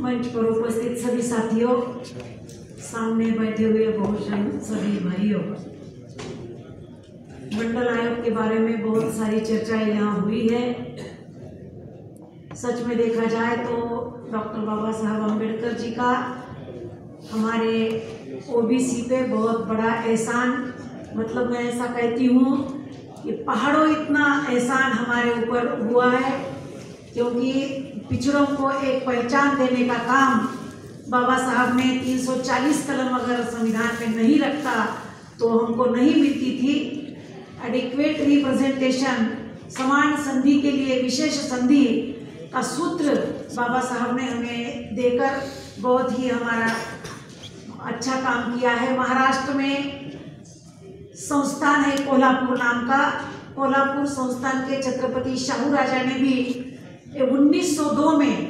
मंच पर उपस्थित सभी साथियों, सामने बैठे हुए बहुजन सभी भाइयों, मंडल आयोग के बारे में बहुत सारी चर्चाएं यहाँ हुई है। सच में देखा जाए तो डॉक्टर बाबा साहब अम्बेडकर जी का हमारे ओबीसी पे बहुत बड़ा एहसान, मतलब मैं ऐसा कहती हूँ कि पहाड़ों इतना एहसान हमारे ऊपर हुआ है, क्योंकि पिछड़ों को एक पहचान देने का काम बाबा साहब ने 340 कलम अगर संविधान में नहीं रखता तो हमको नहीं मिलती थी। एडिक्वेट रिप्रेजेंटेशन, समान संधि के लिए विशेष संधि का सूत्र बाबा साहब ने हमें देकर बहुत ही हमारा अच्छा काम किया है। महाराष्ट्र में संस्थान है कोल्हापुर नाम का, कोल्हापुर संस्थान के छत्रपति शाहू राजा ने भी 1902 में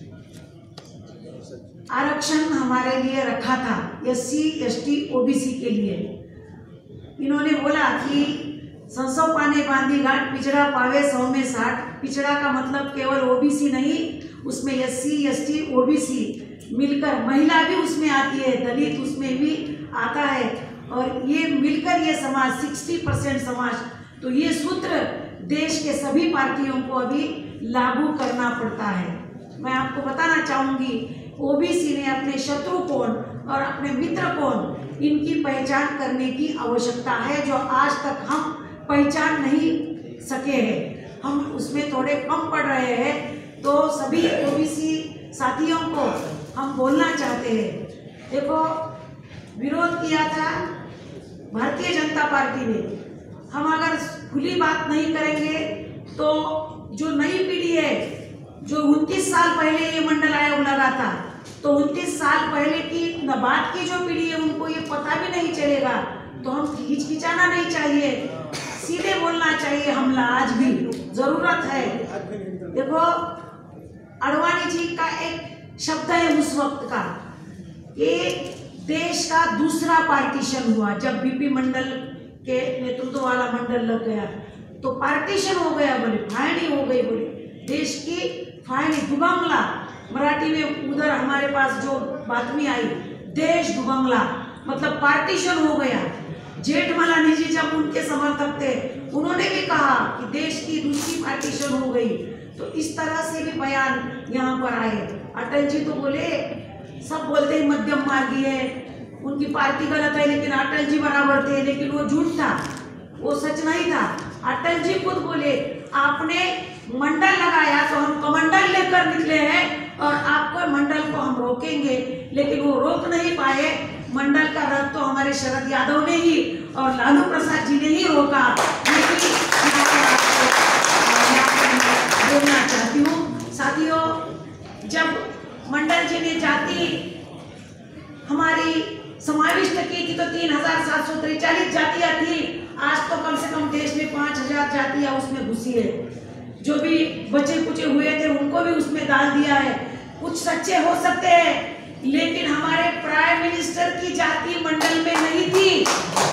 आरक्षण हमारे लिए रखा था, SC ST OBC के लिए। इन्होंने बोला कि संसव पाने बांधी घाट, पिछड़ा पावे 100 में 60। पिछड़ा का मतलब केवल OBC नहीं, उसमें SC ST OBC मिलकर, महिला भी उसमें आती है, दलित उसमें भी आता है, और ये मिलकर ये समाज 60% समाज। तो ये सूत्र देश के सभी पार्टियों को अभी लागू करना पड़ता है। मैं आपको बताना चाहूँगी, OBC ने अपने शत्रु कौन और अपने मित्र कौन, इनकी पहचान करने की आवश्यकता है, जो आज तक हम पहचान नहीं सके हैं। हम उसमें थोड़े कम पड़ रहे हैं। तो सभी OBC साथियों को हम बोलना चाहते हैं, देखो विरोध किया था भारतीय जनता पार्टी ने। हम अगर खुली बात नहीं करेंगे तो जो नई पीढ़ी है, जो 29 साल पहले ये मंडल आयोग लगा था, तो 29 साल पहले की बाद की जो पीढ़ी है उनको ये पता भी नहीं चलेगा। तो हम हिचकिचाना नहीं चाहिए, सीधे बोलना चाहिए हमला आज भी जरूरत है। देखो अडवाणी जी का एक शब्द है उस वक्त का कि देश का दूसरा पार्टीशन हुआ, जब बीपी मंडल के नेतृत्व वाला मंडल लग गया तो पार्टीशन हो गया, बोले फायनी हो गई, बोले देश की फायनी, दुबंगला। मराठी में उधर हमारे पास जो बातमी आई, देश दुबंगला, मतलब पार्टीशन हो गया। जेठमलानी जी जब उनके समर्थक थे, उन्होंने भी कहा कि देश की दूसरी पार्टीशन हो गई। तो इस तरह से भी बयान यहाँ पर आए। अटल जी तो बोले, सब बोलते हैं मध्यम मार्गी है, उनकी पार्टी गलत है, लेकिन अटल जी बराबर थे, लेकिन वो झूठ था, वो सच नहीं था। अटल जी खुद बोले, आपने मंडल लगाया तो हम कमंडल लेकर निकले हैं और आपको मंडल को हम रोकेंगे, लेकिन वो रोक नहीं पाए। मंडल का रथ तो हमारे शरद यादव ने ही और लालू प्रसाद जी ने ही रोका। बोलना चाहती हूँ साथियों, जब मंडल जी ने जाति हमारी समाविष्ट की थी तो 3743 जातियां थी। आज तो कम से कम देश में 5000 जातियां उसमें घुसी है। जो भी बचे कुचे हुए थे उनको भी उसमें डाल दिया है। कुछ सच्चे हो सकते हैं, लेकिन हमारे प्राइम मिनिस्टर की जाति मंडल में नहीं थी।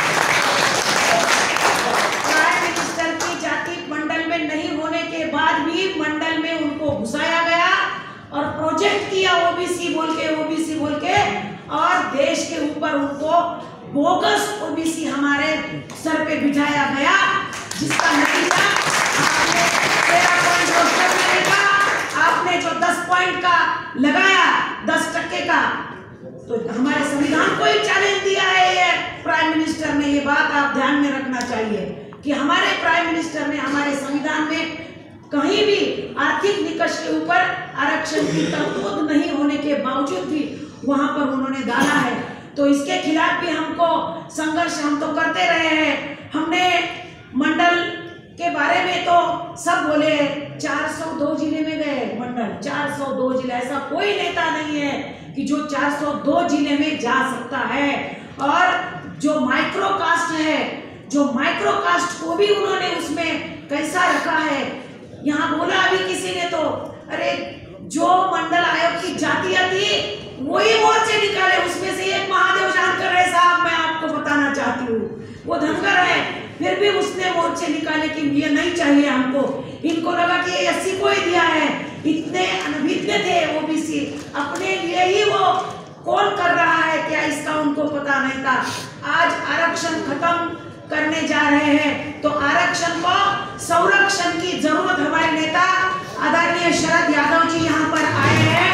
प्राइम मिनिस्टर की जाति मंडल में नहीं होने के बाद भी मंडल में उनको घुसाया गया और प्रोजेक्ट किया ओबीसी बोल के, और देश के ऊपर उनको बोगस ओबीसी हमारे सर पे बिठाया गया, जिसका नतीजा आपने 13.72 में देखा। आपने जो 10 पॉइंट का लगाया, 10% का, तो हमारे संविधान को ही चैलेंज दिया है ये प्राइम मिनिस्टर ने। ये बात आप ध्यान में रखना चाहिए कि हमारे प्राइम मिनिस्टर ने हमारे संविधान में कहीं भी आर्थिक निकष के ऊपर आरक्षण की तरतूद नहीं होने के बावजूद भी वहां पर उन्होंने डाला है। तो इसके खिलाफ भी हमको संघर्ष हम तो करते रहे हैं। हमने मंडल के बारे में तो सब बोले, 402 जिले में गए मंडल, 402 जिले, ऐसा कोई नेता नहीं है कि जो 402 जिले में जा सकता है। और जो माइक्रो कास्ट है, जो माइक्रो कास्ट को भी उन्होंने उसमें कैसा रखा है। यहाँ बोला अभी किसी ने तो, अरे जो मंडल आयोग की जातियां थी वही मोर्चे निकाले, उसमें से एक महादेव जानकर है साहब, मैं आपको बताना चाहती हूँ, वो धनगर है, फिर भी उसने मोर्चे निकाले कि ये नहीं चाहिए हमको। इनको लगा कि ये 80 को ही दिया है, इतने अनभिज्ञ थे ओबीसी, अपने लिए ही वो कौन कर रहा है क्या इसका उनको पता नहीं था। आज आरक्षण खत्म करने जा रहे हैं तो आरक्षण को संरक्षण की जरूरत हमारे नेता आदरणीय शरद यादव जी यहाँ पर आए हैं।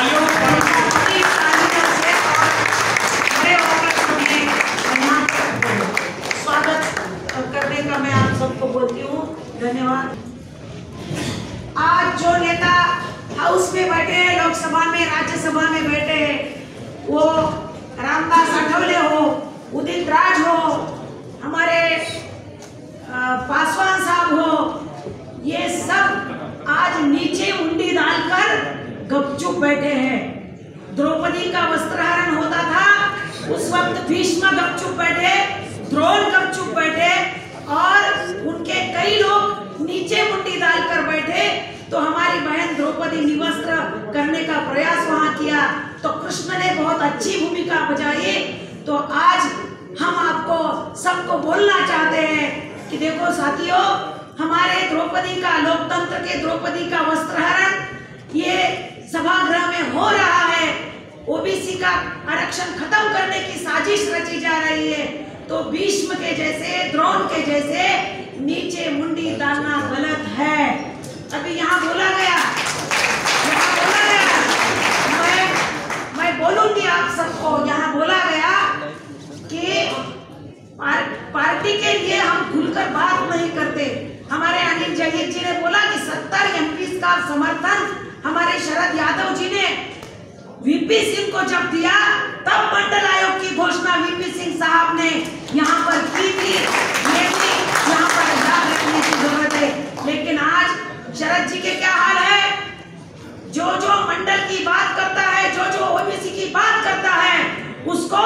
स्वागत करने का मैं आप सबको बोलती हूँ, धन्यवाद। आज जो नेता हाउस में बैठे हैं, लोकसभा में, राज्यसभा में बैठे हैं, वो रामदास आठवले हो, उदित राज हो, हमारे पासवान साहब हो, ये सब आज नीचे मुंडी डालकर गपचुप बैठे हैं। द्रौपदी का वस्त्रहरण होता था, उस वक्त भीष्म गपचुप बैठे, द्रोण गपचुप बैठे और उनके कई लोग नीचे मुंडी डालकर बैठे। तो हमारी बहन द्रौपदी निवस्त्र करने का प्रयास वहां किया तो कृष्ण ने बहुत अच्छी भूमिका बजाई। तो आज हम आपको सबको बोलना चाहते हैं कि देखो साथियों, हमारे द्रौपदी का, लोकतंत्र के द्रौपदी का वस्त्रहरण ये सभागृह में हो रहा है। ओबीसी का आरक्षण खत्म करने की साजिश रची जा रही है। तो भीष्म के जैसे, द्रोण के जैसे नीचे मुंडी डालना गलत है। अभी यहाँ बोला गया, मैं बोलूंगी आप सबको, यहाँ बोला गया कि पार्टी के लिए हम खुलकर बात नहीं करते। हमारे अनिल जगीर जी ने बोला कि 70 एमपी का समर्थन हमारे शरद यादव जी ने वीपी सिंह को जब दिया तब मंडल आयोग की घोषणा वीपी सिंह साहब ने यहाँ पर की थी। लेकिन यहाँ पर याद रखने की जरूरत है। लेकिन आज शरद जी के क्या हाल है, जो जो मंडल की बात करता है, जो जो ओबीसी की बात करता है, उसको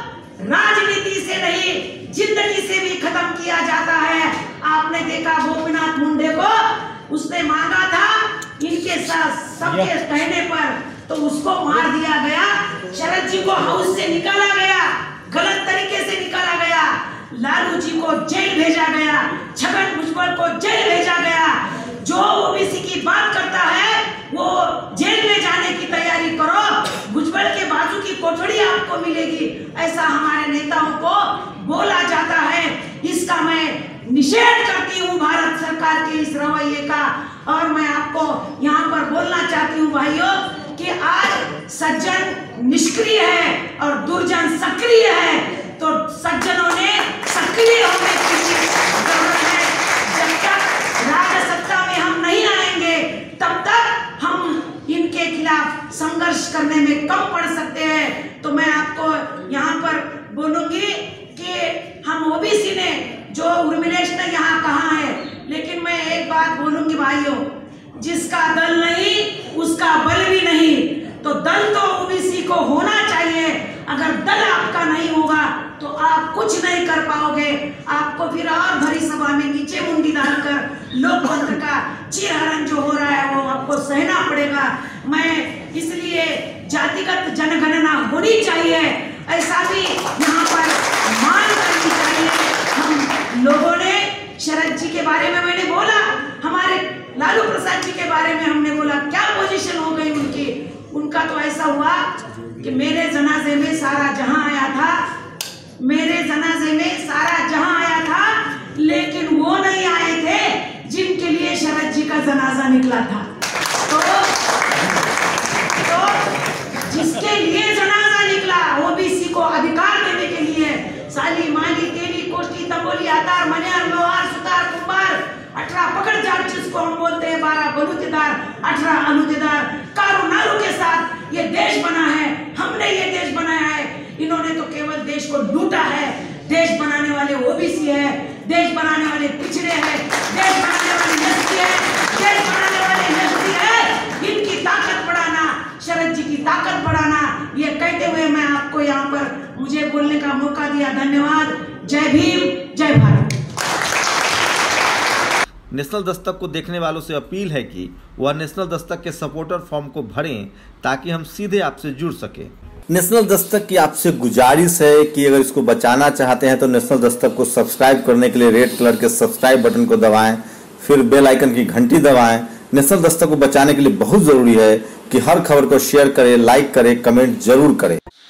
राजनीति से नहीं जिंदगी से भी खत्म किया जाता है। आपने देखा गोपीनाथ मुंडे को, उसने मांगा था इनके साथ सबके कहने पर, तो उसको मार दिया गया। शरद जी को हाउस से निकाला गया, गलत तरीके से निकाला गया। लालू जी को जेल भेजा गया, छगन भुजबल को जेल भेजा गया। जो ओबीसी की बात करता है वो जेल में जाने की तैयारी करो, भुजबल के बाजू की कोठड़ी आपको मिलेगी, ऐसा हमारे नेताओं को बोला जाता है। इसका मैं निषेध करती हूँ भारत सरकार के इस रवैये का। और मैं आपको यहाँ पर बोलना चाहती हूँ भाइयों कि आज सज्जन निष्क्रिय है और दुर्जन सक्रिय है। तो सज्जनों ने सक्रिय होने की जरूरत है। जब तक राजसत्ता में हम नहीं आएंगे तब तक हम इनके खिलाफ संघर्ष करने में कम पड़ सकते हैं। तो मैं आपको यहाँ पर बोलूंगी कि हम ओबीसी ने, जो उर्मिलेश ने यहाँ कहा है, लेकिन मैं एक बात बोलूंगी भाइयों, जिसका दल नहीं उसका बल भी नहीं। तो दल तो ओबीसी को होना चाहिए। अगर दल आपका नहीं होगा तो आप कुछ नहीं कर पाओगे। आपको फिर और भरी सभा में नीचे मुंडी डालकर लोकतंत्र का चीरहरण जो हो रहा है वो आपको सहना पड़ेगा। मैं इसलिए जातिगत जनगणना होनी चाहिए, ऐसा भी यहाँ पर मांग करनी चाहिए। हम लोगों ने शरद जी के बारे में मैंने बोला, हमारे लालू प्रसाद जी के बारे में हमने बोला, क्या पोजीशन हो गई उनकी। उनका तो ऐसा हुआ कि मेरे जनाजे में सारा जहां आया था, मेरे जनाजे में सारा जहां आया था, लेकिन वो नहीं आए थे जिनके लिए शरद जी का जनाजा निकला था। तो जिसके लिए जनाजा निकला, ओबीसी को अधिकार देने के लिए, साली माली तेली कोष्टी तंबोली आतार मनियार लोहार सुतार कुंभार 18 पकड़ जाट जिसको हम बोलते हैं, 12 बलूतेदार, 18 अलूतेदार, कारू नारू के साथ ये देश बना है। हमने ये देश बनाया है। इन्होंने तो केवल देश को लूटा है। देश बनाने वाले ओबीसी है, देश बनाने वाले पिछड़े हैं, देश बनाने वाले एसटी है, देश बनाने वाले एसटी है। इनकी ताकत बढ़ाना, शरद जी की ताकत बढ़ाना, ये कहते हुए मैं आपको यहाँ पर मुझे बोलने का मौका दिया। धन्यवाद। जय भीम, जय भारत। नेशनल दस्तक को देखने वालों से अपील है कि वह नेशनल दस्तक के सपोर्टर फॉर्म को भरें ताकि हम सीधे आपसे जुड़ सकें। नेशनल दस्तक की आपसे गुजारिश है कि अगर इसको बचाना चाहते हैं तो नेशनल दस्तक को सब्सक्राइब करने के लिए रेड कलर के सब्सक्राइब बटन को दबाएं, फिर बेल आइकन की घंटी दबाएं नेशनल दस्तक को बचाने के लिए बहुत जरूरी है कि हर खबर को शेयर करें, लाइक करें, कमेंट जरूर करें।